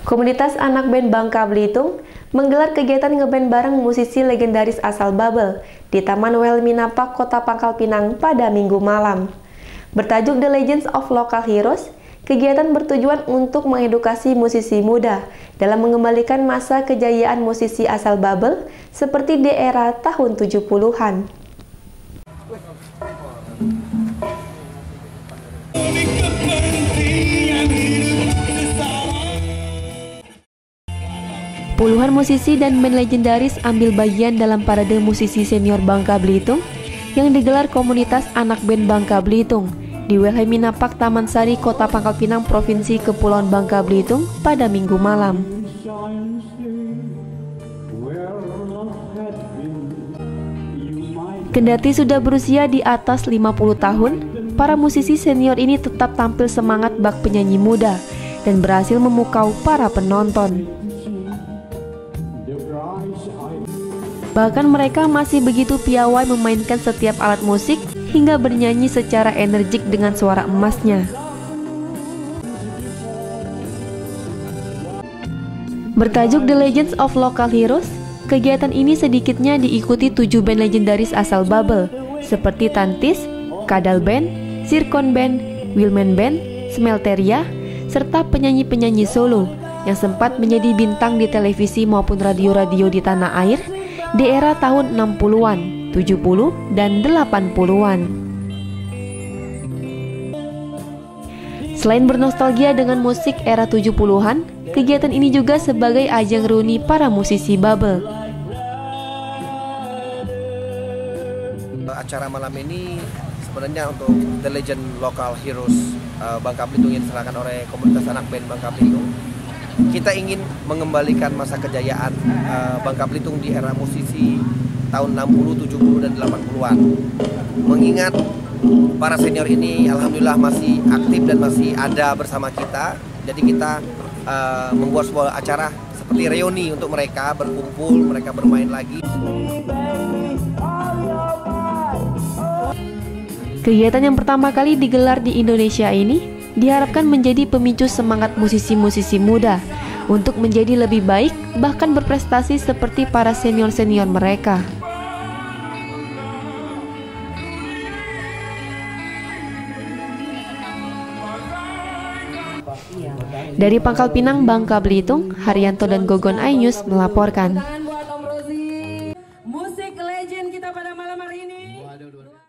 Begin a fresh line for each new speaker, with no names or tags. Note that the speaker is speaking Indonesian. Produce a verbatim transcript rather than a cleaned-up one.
Komunitas anak band Bangka Belitung menggelar kegiatan ngeband bareng musisi legendaris asal Babel di Taman Welmina Park, Kota Pangkal Pinang pada Minggu malam. Bertajuk The Legends of Local Heroes, kegiatan bertujuan untuk mengedukasi musisi muda dalam mengembalikan masa kejayaan musisi asal Babel seperti di era tahun tujuh puluhan. Puluhan musisi dan band legendaris ambil bagian dalam parade musisi senior Bangka Belitung yang digelar komunitas anak band Bangka Belitung di Welmina Park, Taman Sari, Kota Pangkal Pinang, Provinsi Kepulauan Bangka Belitung pada Minggu malam. Kendati sudah berusia di atas lima puluh tahun, para musisi senior ini tetap tampil semangat bak penyanyi muda dan berhasil memukau para penonton. Bahkan mereka masih begitu piawai memainkan setiap alat musik hingga bernyanyi secara energik dengan suara emasnya. Bertajuk The Legends of Local Heroes, kegiatan ini sedikitnya diikuti tujuh band legendaris asal Babel seperti Tantis, Kadal Band, Sirkon Band, Wilman Band, Smelteria, serta penyanyi-penyanyi solo yang sempat menjadi bintang di televisi maupun radio-radio di tanah air di era tahun enam puluhan, tujuh puluh, dan delapan puluhan. Selain bernostalgia dengan musik era tujuh puluhan, kegiatan ini juga sebagai ajang reuni para musisi Babel.
Acara malam ini sebenarnya untuk The Legend Local Heroes uh, Bangka Belitung yang diserahkan oleh komunitas anak band Bangka Belitung. Kita ingin mengembalikan masa kejayaan uh, Bangka Belitung di era musisi tahun enam puluh, tujuh puluh, dan delapan puluhan. Mengingat para senior ini alhamdulillah masih aktif dan masih ada bersama kita. Jadi kita uh, membuat sebuah acara seperti reuni untuk mereka berkumpul, mereka bermain lagi.
Kegiatan yang pertama kali digelar di Indonesia ini diharapkan menjadi pemicu semangat musisi-musisi muda untuk menjadi lebih baik, bahkan berprestasi seperti para senior-senior mereka. Dari Pangkal Pinang, Bangka Belitung, Haryanto dan Gogon iNews melaporkan.